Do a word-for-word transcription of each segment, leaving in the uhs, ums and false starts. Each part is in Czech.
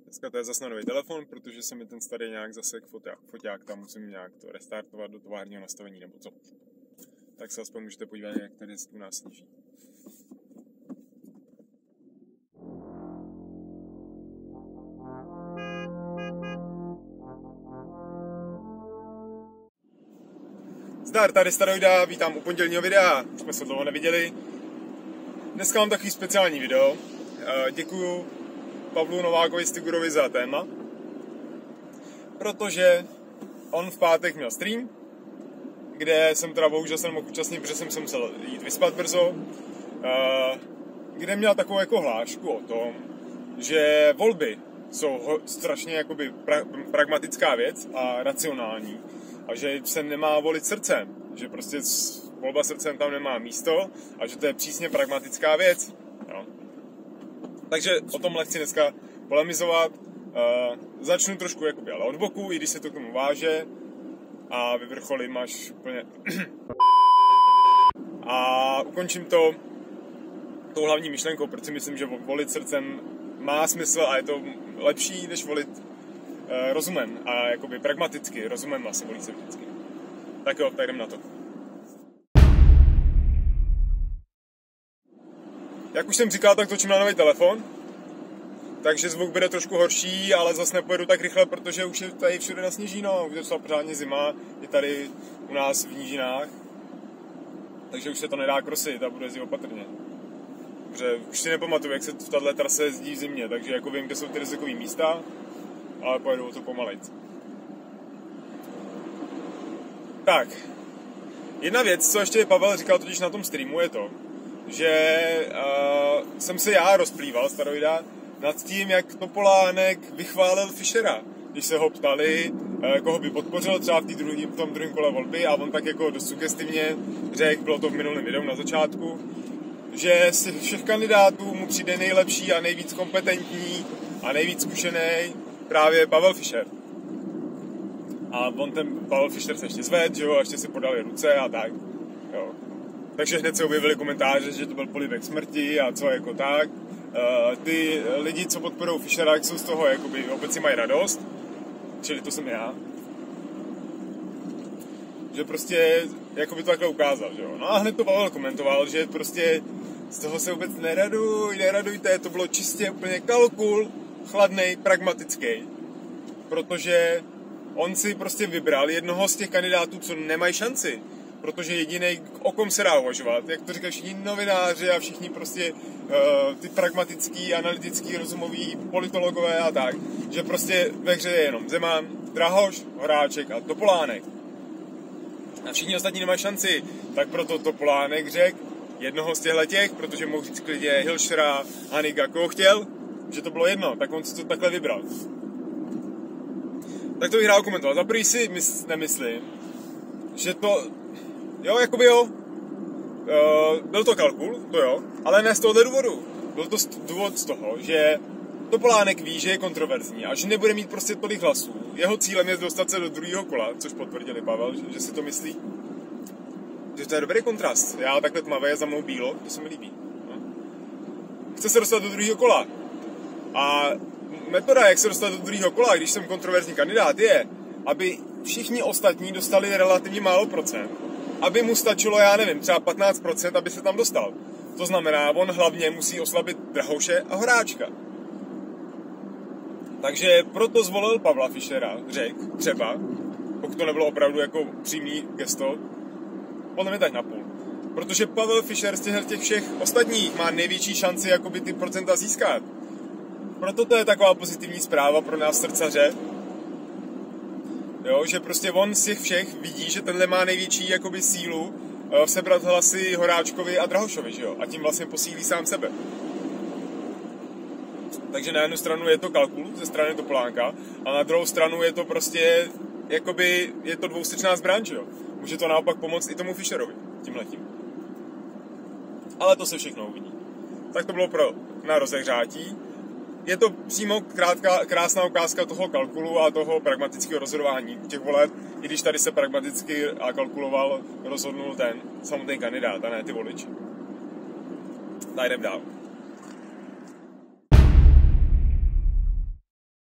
Dneska to je zase nový telefon, protože se mi ten starý nějak zasek foťák, foťák, tam musím nějak to restartovat do továrního nastavení nebo co. Tak se aspoň můžete podívat, jak tady u nás sníží. Zdar, tady Staroida, vítám u pondělního videa, už jsme se dlouho neviděli. Dneska mám takový speciální video. Děkuju Pavlu Novákovi Stigurovi za téma, protože on v pátek měl stream, kde jsem teda bohužel se nemohl účastnit, protože jsem se musel jít vyspat brzo, kde měl takovou jako hlášku o tom, že volby jsou strašně jakoby pra- pragmatická věc a racionální a že se nemá volit srdcem, že prostě volba srdcem tam nemá místo a že to je přísně pragmatická věc. Jo. Takže o tomhle chci dneska polemizovat. Uh, začnu trošku jakoby, ale od boku, i když se to k tomu váže a vyvrcholím až úplně a ukončím to tou hlavní myšlenkou, protože myslím, že volit srdcem má smysl a je to lepší, než volit uh, rozumem a jakoby pragmaticky, rozumem vlastně volí se vždycky. Tak jo, tak jdem na to. Jak už jsem říkal, tak točím na nový telefon, takže zvuk bude trošku horší, ale zase nepojedu tak rychle, protože už je tady všude nasněžíno, už je to pořádně zima, je tady u nás v nížinách, takže už se to nedá krosit a bude jezdit opatrně. Protože už si nepamatuju, jak se v tato trase jezdí v zimě, takže jako vím, kde jsou ty rizikové místa, ale pojedu o to pomalejc. Tak, jedna věc, co ještě Pavel říkal totiž na tom streamu, je to, že uh, jsem se já rozplýval, Staroida, nad tím, jak Topolánek vychválil Fischera, když se ho ptali, uh, koho by podpořil třeba v, druhý, v tom druhém kole volby a on tak jako dost sugestivně řekl, bylo to v minulém videu na začátku, že z těch všech kandidátů mu přijde nejlepší a nejvíc kompetentní a nejvíc zkušený právě Pavel Fischer. A on ten Pavel Fischer se ještě zved, že jo, a ještě si podali ruce a tak, jo. Takže hned se objevily komentáře, že to byl polibek smrti a co jako tak. Uh, ty lidi, co podporují Fischera, jsou z toho, jakoby obecně mají radost. Čili to jsem já. Že prostě, jakoby to takhle ukázal, že jo. No a hned to Pavel komentoval, že prostě z toho se vůbec neraduj, neradujte, to bylo čistě úplně kalkul, chladnej, pragmatický. Protože on si prostě vybral jednoho z těch kandidátů, co nemají šanci. Protože jediný, o kom se dá uvažovat, jak to říkají všichni novináři a všichni prostě uh, ty pragmatický, analytický, rozumový politologové a tak, že prostě ve hře je jenom Zeman, Drahoš, Horáček a Topolánek. A všichni ostatní nemají šanci, tak proto Topolánek řekl jednoho z těchto těch, protože mohl říct klidně Hilšera, Haniga, koho chtěl, že to bylo jedno, tak on si to takhle vybral. Tak to bych rád komentoval. Za prvý si mys- nemyslím, že to jo, jakoby jo, uh, byl to kalkul, to jo, ale ne z tohohle důvodu. Byl to důvod z toho, že Topolánek ví, že je kontroverzní a že nebude mít prostě tolik hlasů. Jeho cílem je dostat se do druhého kola, což potvrdili Pavel, že, že si to myslí. Že to je dobrý kontrast. Já takhle tmavé, za mnou bílo, to se mi líbí. No. Chce se dostat do druhého kola. A metoda, jak se dostat do druhého kola, když jsem kontroverzní kandidát, je, aby všichni ostatní dostali relativně málo procent, aby mu stačilo, já nevím, třeba patnáct procent, aby se tam dostal. To znamená, on hlavně musí oslabit Drahouše a Horáčka. Takže proto zvolil Pavla Fischera, řekl třeba, pokud to nebylo opravdu jako přímý gesto, podle mě tak napůl. Protože Pavel Fischer z těch všech ostatních má největší šanci jakoby ty procenta získat. Proto to je taková pozitivní zpráva pro nás srdcaře, jo, že prostě on z těch všech vidí, že tenhle má největší jakoby sílu uh, sebrat hlasy Horáčkovi a Drahošovi, že jo? A tím vlastně posílí sám sebe. Takže na jednu stranu je to kalkul ze strany Topolánka a na druhou stranu je to prostě jakoby, je to dvoustečná zbraň, že jo? Může to naopak pomoct i tomu Fischerovi, tímhletím. Ale to se všechno uvidí. Tak to bylo pro na rozehřátí. Je to přímo krátká, krásná ukázka toho kalkulu a toho pragmatického rozhodování těch voleb, i když tady se pragmaticky a kalkuloval, rozhodnul ten samotný kandidát a ne ty voliči. Tak jdem dál.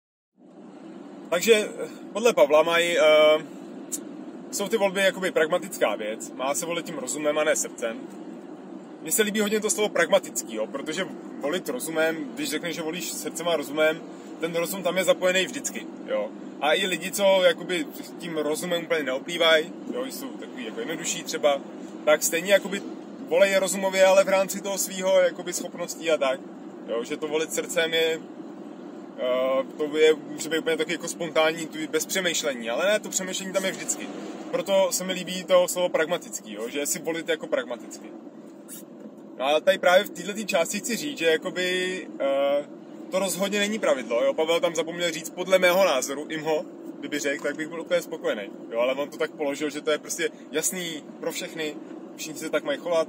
Takže podle Pavla mají, uh, jsou ty volby jakoby pragmatická věc, má se volit tím rozumem a ne srdcem. Mně se líbí hodně to slovo pragmatický, jo, protože volit rozumem, když řekneš, že volíš srdcem a rozumem, ten rozum tam je zapojený vždycky, jo. A i lidi, co jakoby tím rozumem úplně neoplývají, jo, jsou takový jako jednodušší třeba, tak stejně jakoby volej rozumově, ale v rámci toho svýho jakoby schopností a tak, jo, že to volit srdcem je, uh, to je, může být úplně taky jako spontánní, bez přemýšlení, ale ne, to přemýšlení tam je vždycky. Proto se mi líbí to slovo pragmatický, jo, že si volit jako pragmaticky. No ale tady právě v této části chci říct, že jakoby uh, to rozhodně není pravidlo, jo, Pavel tam zapomněl říct podle mého názoru, imho, kdyby řekl, tak bych byl úplně spokojený, jo, ale on to tak položil, že to je prostě jasný pro všechny, všichni se tak mají chovat.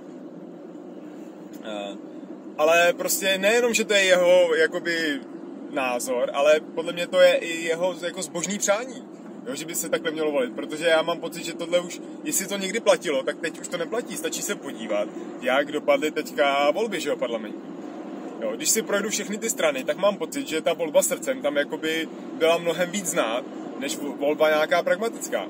Uh, ale prostě nejenom, že to je jeho jakoby názor, ale podle mě to je i jeho jako zbožný přání. Jo, že by se takhle mělo volit, protože já mám pocit, že tohle už, jestli to někdy platilo, tak teď už to neplatí, stačí se podívat, jak dopadly teďka volby, že jo, parlamentní. Jo, když si projdu všechny ty strany, tak mám pocit, že ta volba srdcem tam jakoby byla mnohem víc znát, než volba nějaká pragmatická. Uh,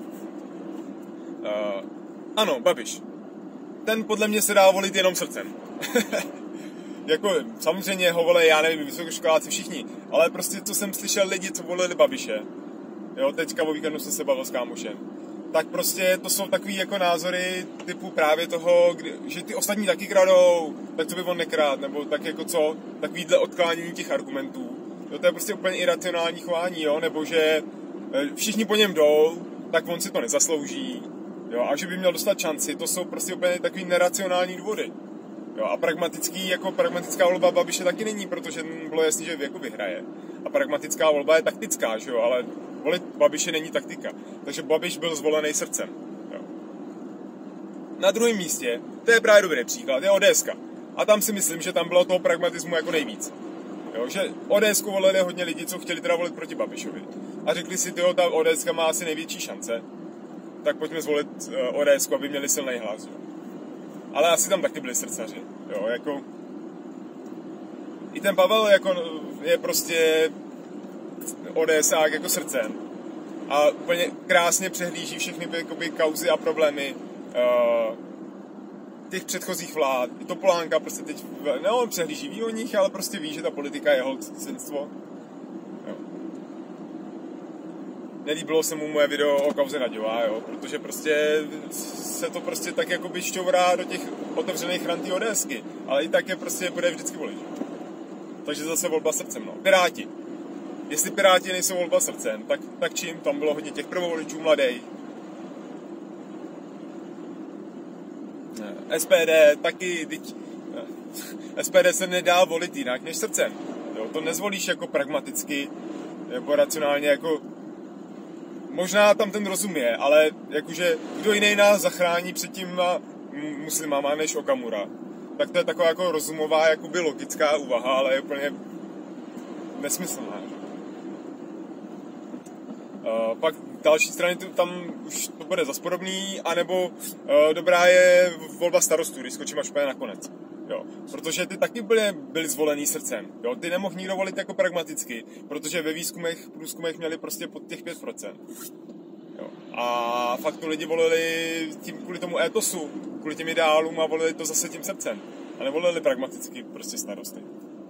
ano, Babiš. Ten podle mě se dá volit jenom srdcem. Jako, samozřejmě ho volej, já nevím, vysokoškoláci všichni, ale prostě co jsem slyšel lidi, co volili Babiše, jo, teďka o víkendu jsem se bavil s kámošem, tak prostě to jsou takový jako názory typu právě toho, kdy, že ty ostatní taky kradou, tak co by on nekrát, nebo tak jako co, takovýhle odklánění těch argumentů. Jo, to je prostě úplně iracionální chování, jo, nebo že všichni po něm jdou, tak on si to nezaslouží, jo, a že by měl dostat šanci, to jsou prostě úplně takový neracionální důvody. Jo, a pragmatický, jako pragmatická volba Babiše taky není, protože bylo jasný, že jako vyhraje. A pragmatická volba je taktická, že jo, ale volit Babiše není taktika. Takže Babiš byl zvolený srdcem. Jo. Na druhém místě, to je právě dobrý příklad, je ODSka. A tam si myslím, že tam bylo toho pragmatismu jako nejvíc. Jo, že ODSku volili hodně lidí, co chtěli teda volit proti Babišovi. A řekli si, tyjo, ta ODSka má asi největší šance, tak pojďme zvolit ODSku, aby měli silný hlas. Jo. Ale asi tam taky byli srdcaři, jo, jako... I ten Pavel jako je prostě ODSák jako srdcem a úplně krásně přehlíží všechny jakoby, kauzy a problémy uh, těch předchozích vlád. I Topolánka prostě teď, ne on přehlíží, ví o nich, ale prostě ví, že ta politika je holcinstvo. Nelíbilo se mu moje video o kauze Naďová, jo, protože prostě se to prostě tak jakoby šťourá do těch otevřených rantí ODSky, ale i tak je prostě bude vždycky volit. Takže zase volba srdcem, no. Piráti. Jestli Piráti nejsou volba srdcem, tak, tak čím? Tam bylo hodně těch prvovoličů mladých. S P D taky, teď, S P D se nedá volit jinak než srdcem. Jo, to nezvolíš jako pragmaticky, nebo racionálně, jako možná tam ten rozum je, ale jakože kdo jiný nás zachrání před těma muslimama než Okamura. Tak to je taková jako rozumová, jakoby logická úvaha, ale je úplně nesmyslná. Uh, pak další strany, tam už to bude zas podobný, anebo uh, dobrá je volba starostů, když skočím až úplně nakonec. Jo, protože ty taky byly, byly zvolený srdcem. Jo, ty nemohl nikdo volit jako pragmaticky, protože ve výzkumech, průzkumech měli prostě pod těch pět procent. Jo, a fakt to lidi volili tím, kvůli tomu étosu, kvůli těm ideálům a volili to zase tím srdcem. A nevolili pragmaticky prostě starosty.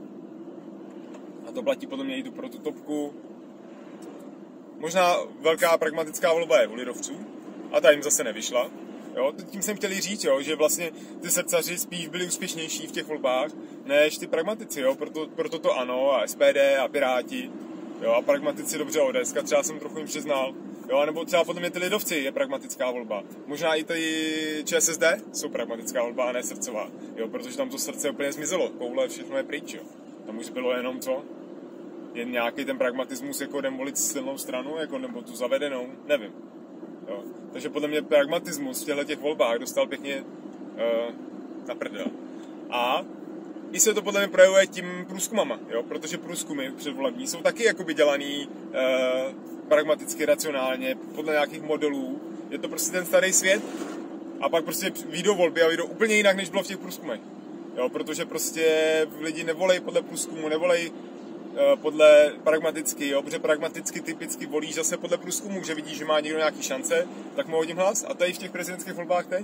A to platí podle mě i tu pro tu topku. Možná velká pragmatická volba je u lidovců, a ta jim zase nevyšla. Jo, tím jsem chtěl říct, jo, že vlastně ty srdcaři spíš byli úspěšnější v těch volbách, než ty pragmatici, jo, proto, proto to ano, a S P D a Piráti, jo, a pragmatici dobře ODSka, třeba jsem trochu jim přiznal, jo, anebo třeba potom je ty lidovci, je pragmatická volba. Možná i ty ČSSD jsou pragmatická volba a ne srdcová, jo, protože tam to srdce úplně zmizelo, koule, všechno je pryč, jo. Tam už bylo jenom co? Jen nějaký ten pragmatismus, jako jdem volit silnou stranu, jako, nebo tu zavedenou, nevím. Jo. Takže podle mě pragmatismus v těchto těch volbách dostal pěkně uh, na prdel. A i se to podle mě projevuje tím průzkumama, jo? Protože průzkumy předvolební jsou taky jakoby dělaný uh, pragmaticky, racionálně, podle nějakých modelů. Je to prostě ten starý svět a pak prostě vyjdou volby a vyjdou úplně jinak, než bylo v těch průzkumech. Jo? Protože prostě lidi nevolej podle průzkumu, nevolej uh, podle pragmaticky, jo, protože pragmaticky typicky volíš zase podle průzkumu, že vidíš, že má někdo nějaký šance, tak mu hodím hlas. A tady v těch prezidentských volbách teď,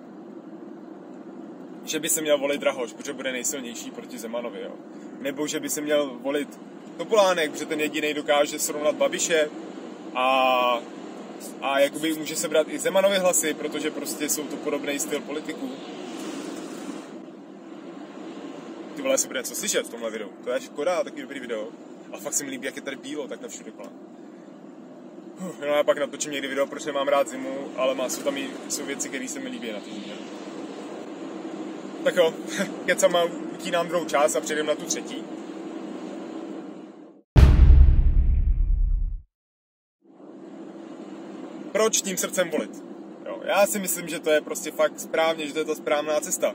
že by se měl volit Drahoš, protože bude nejsilnější proti Zemanovi, jo. Nebo že by se měl volit Topolánek, protože ten jediný dokáže srovnat Babiše a, a jakoby může sebrat i Zemanovy hlasy, protože prostě jsou to podobný styl politiků. Ty vole, se bude něco slyšet v tomhle videu. To je škoda, takový dobrý video. A fakt se mi líbí, jak je tady bílo, tak na všude kolem. No já pak natočím někdy video, proč nemám rád zimu, ale má, jsou tam i jsou věci, které se mi líbí na té zimě. Tak jo, kecama utínám druhou část a přejdeme na tu třetí. Proč tím srdcem volit? Jo, já si myslím, že to je prostě fakt správně, že to je ta správná cesta.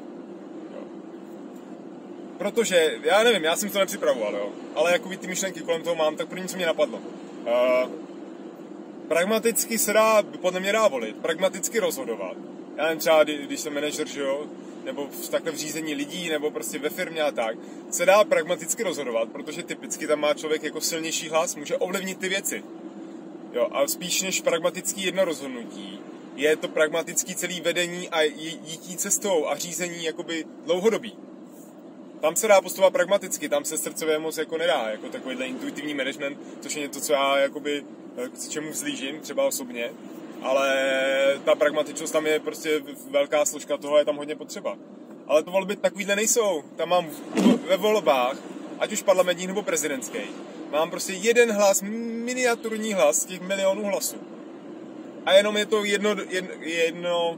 Protože, já nevím, já jsem to nepřipravoval, jo, ale jakoby ty myšlenky kolem toho mám, tak první, co mě napadlo. Uh, pragmaticky se dá, podle mě dá volit, pragmaticky rozhodovat. Já nevím, třeba když jsem manažer, že jo, nebo v takhle v řízení lidí, nebo prostě ve firmě a tak, se dá pragmaticky rozhodovat, protože typicky tam má člověk jako silnější hlas, může ovlivnit ty věci. Jo, a spíš než pragmatický jedno rozhodnutí, je to pragmatický celý vedení a jítí cestou a řízení jakoby dlouhodobý. Tam se dá postupovat pragmaticky, tam se srdcově moc jako nedá, jako takovýhle intuitivní management, což je něco, co já jakoby k čemu vzlížím, třeba osobně, ale ta pragmatičnost tam je prostě velká složka toho, je tam hodně potřeba. Ale to volby takovýhle nejsou, tam mám ve volbách, ať už parlamentních nebo prezidentských, mám prostě jeden hlas, miniaturní hlas z těch milionů hlasů. A jenom je to jedno, jedno, jedno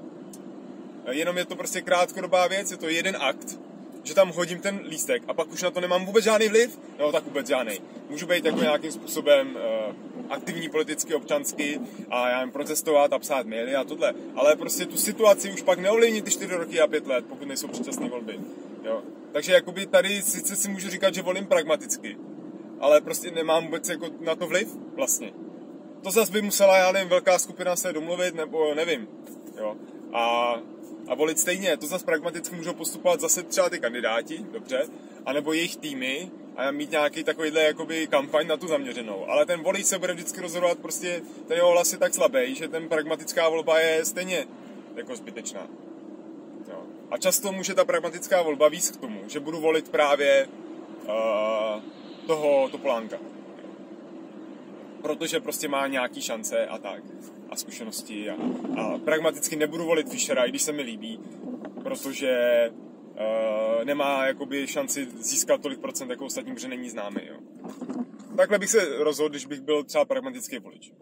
jenom je to prostě krátkodobá věc, je to jeden akt, že tam hodím ten lístek a pak už na to nemám vůbec žádný vliv, no tak vůbec žádný. Můžu být jako nějakým způsobem uh, aktivní politicky, občansky a já jim protestovat a psát maily a tohle. Ale prostě tu situaci už pak neovlivní ty čtyři roky a pět let, pokud nejsou předčasné volby. Jo. Takže jakoby tady sice si můžu říkat, že volím pragmaticky, ale prostě nemám vůbec jako na to vliv vlastně. To zase by musela, já nevím, velká skupina se domluvit, nebo nevím. Jo. A A volit stejně, to zase pragmaticky můžou postupovat zase třeba ty kandidáti, dobře, anebo jejich týmy a mít nějaký takovýhle jakoby kampaň na tu zaměřenou. Ale ten volič se bude vždycky rozhodovat, prostě ten jeho hlas je tak slabý, že ten pragmatická volba je stejně jako zbytečná. Jo. A často může ta pragmatická volba víc k tomu, že budu volit právě uh, toho Topolánka. Protože prostě má nějaký šance a tak. A zkušenosti a, a pragmaticky nebudu volit Fischera, i když se mi líbí, protože uh, nemá jakoby šanci získat tolik procent jako ostatní, protože není známý. Jo. Takhle bych se rozhodl, když bych byl třeba pragmatický volič.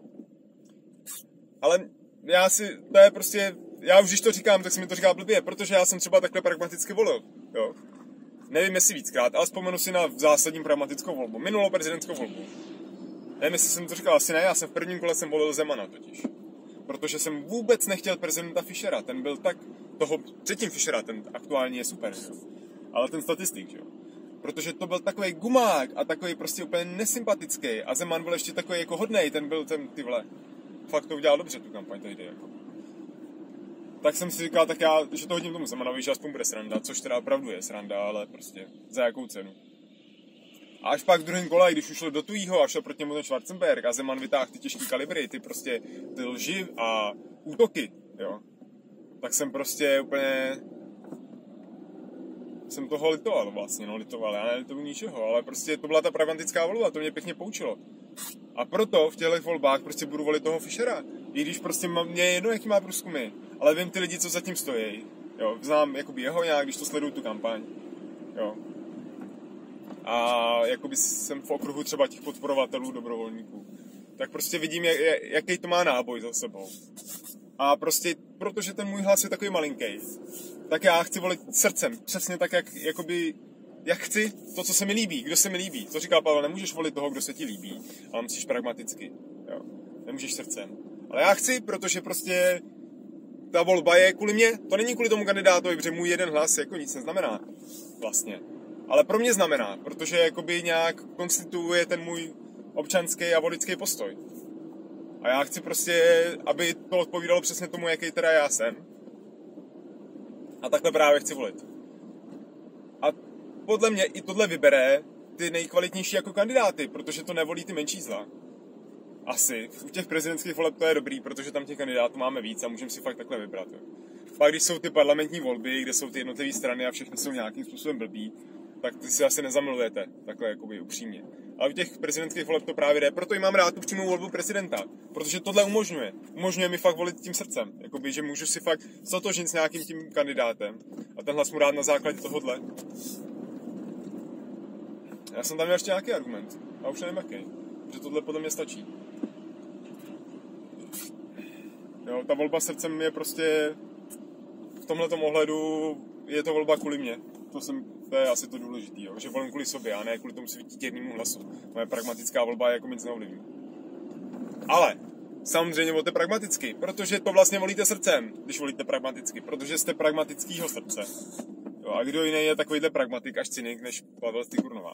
Ale já si, to je prostě, já už když to říkám, tak se mi to říká blbě, protože já jsem třeba takhle pragmaticky volil. Jo. Nevím, jestli víckrát, ale vzpomenu si na zásadní pragmatickou volbu, minulou prezidentskou volbu. Nevím, jestli jsem to říkal, asi ne, já jsem v prvním kole jsem volil Zemana totiž. Protože jsem vůbec nechtěl prezidenta Fischera, ten byl tak, toho předtím Fischera, ten aktuálně je super, jo. Ale ten statistik, jo. Protože to byl takový gumák a takový prostě úplně nesympatický a Zeman byl ještě takový jako hodnej, ten byl ten, ty vole, fakt to udělal dobře tu kampaň tehdy, jako. Tak jsem si říkal, tak já, že to hodím tomu Zemanovi, že aspoň bude sranda, což teda opravdu je sranda, ale prostě za jakou cenu. A až pak v druhém kole, když už šlo do tujího a šel proti němu ten Schwarzenberg a Zeman vytáhl ty těžké kalibry, ty prostě ty lži a útoky, jo. Tak jsem prostě úplně... jsem toho litoval vlastně, no litoval, já nelituju ničeho, ale prostě to byla ta pragmatická volba, to mě pěkně poučilo. A proto v těchto volbách prostě budu volit toho Fischera, i když prostě mě je jedno, jaký má průzkumy, ale vím ty lidi, co zatím stojí, jo, znám jakoby jeho nějak, když to sleduju tu kampaň, jo. A jakoby jsem v okruhu třeba těch podporovatelů, dobrovolníků, tak prostě vidím, jaký to má náboj za sebou. A prostě, protože ten můj hlas je takový malinký, tak já chci volit srdcem, přesně tak, jak, jakoby, jak chci, to, co se mi líbí, kdo se mi líbí. To říkal Pavel, nemůžeš volit toho, kdo se ti líbí, ale musíš pragmaticky, jo. Nemůžeš srdcem. Ale já chci, protože prostě ta volba je kvůli mě, to není kvůli tomu kandidátovi, protože můj jeden hlas jako nic neznamená, vlastně. Ale pro mě znamená, protože jakoby nějak konstituuje ten můj občanský a voličský postoj. A já chci prostě, aby to odpovídalo přesně tomu, jaký teda já jsem. A takhle právě chci volit. A podle mě i tohle vybere ty nejkvalitnější jako kandidáty, protože to nevolí ty menší zla. Asi. U těch prezidentských voleb to je dobrý, protože tam těch kandidátů máme víc a můžeme si fakt takhle vybrat. Jo. Pak když jsou ty parlamentní volby, kde jsou ty jednotlivé strany a všechny jsou nějakým způsobem blbý, tak ty si asi nezamilujete, takhle jakoby upřímně. Ale u těch prezidentských voleb to právě jde, proto i mám rád tu přímou volbu prezidenta, protože tohle umožňuje. Umožňuje mi fakt volit tím srdcem, jakoby, že můžu si fakt zatožit s nějakým tím kandidátem a ten hlas mu dát na základě tohohle. Já jsem tam měl ještě nějaký argument, a už nevím jaký, že tohle podle mě stačí. Jo, ta volba srdcem je prostě v tomhletom ohledu je to volba kvůli mě. To, jsem, to je asi to důležitý, jo? Že volím kvůli sobě a ne kvůli tomu svítěrnému hlasu. Moje pragmatická volba je jako nic neovlivní. Ale samozřejmě volte pragmaticky, protože to vlastně volíte srdcem, když volíte pragmaticky, protože jste pragmatickýho srdce. Jo, a kdo jiný je takovýhle pragmatik až cynik než Pavel Stychurnová.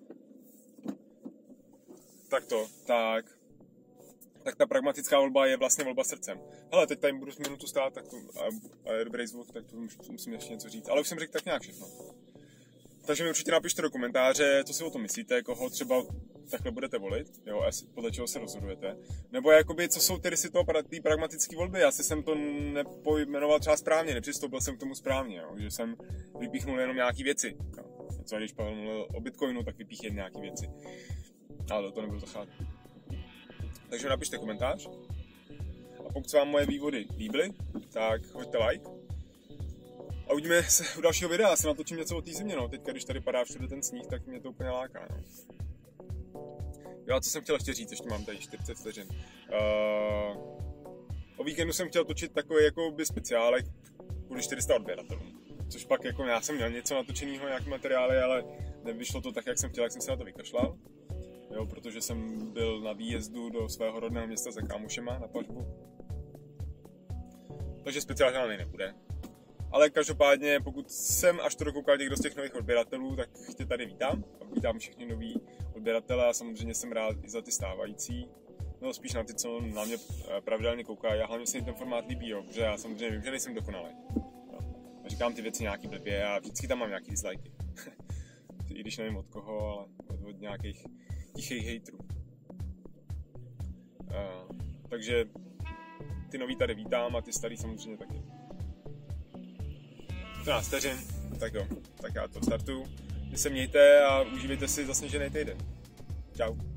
Tak to, tak... tak ta pragmatická volba je vlastně volba srdcem. Hele, teď tady budu z minutu stát, tak to, a, a je dobrý zvuk, tak to musím ještě něco říct. Ale už jsem řekl tak nějak všechno. Takže mi určitě napište do komentáře, co si o tom myslíte, koho třeba takhle budete volit, jo, podle čeho se rozhodujete. Nebo jakoby, co jsou tedy si toho ty pragmatické volby. Já si jsem to nepojmenoval třeba správně, nepřistoupil jsem k tomu správně, jo, že jsem vypíchnul jenom nějaký věci. Jo. Něco, když Pavel mluvil o Bitcoinu, tak vypíchl jen nějaký věci. Ale do toho nebudu zacházet. Takže napište komentář. A pokud se vám moje vývody líbily, tak hoďte like. A uvidíme se u dalšího videa. Já si natočím něco o té zimě, no. Teďka, když tady padá všude ten sníh, tak mě to úplně láká, no. Jo, a co jsem chtěl ještě říct, ještě mám tady čtyřicet vteřin. Uh, o víkendu jsem chtěl točit takový jako by speciálek kvůli čtyři sta odběratelům. Což pak jako já jsem měl něco natočeného, nějaké materiály, ale nevyšlo to tak, jak jsem chtěl, jak jsem se na to vykašlal. Jo, protože jsem byl na výjezdu do svého rodného města za kámošema na pařbu. Takže speciál žádný nebude. Ale každopádně, pokud jsem až to dokoukal někdo z těch nových odběratelů, tak tě tady vítám. A vítám všechny nový odběratele a samozřejmě jsem rád i za ty stávající. No spíš na ty, co na mě pravidelně koukají. A hlavně se jim ten formát líbí, jo, protože já samozřejmě vím, že nejsem dokonalý. No. A říkám ty věci nějaký blbě a vždycky tam mám nějaký dislikey. I když nevím od koho, ale od, od nějakých tichých hejtrů. Uh, takže ty nový tady vítám a ty starý samozřejmě taky. čtrnáct vteřin, tak jo, tak já to startuju. Vy se mějte a užívejte si zasněžený týden. Čau.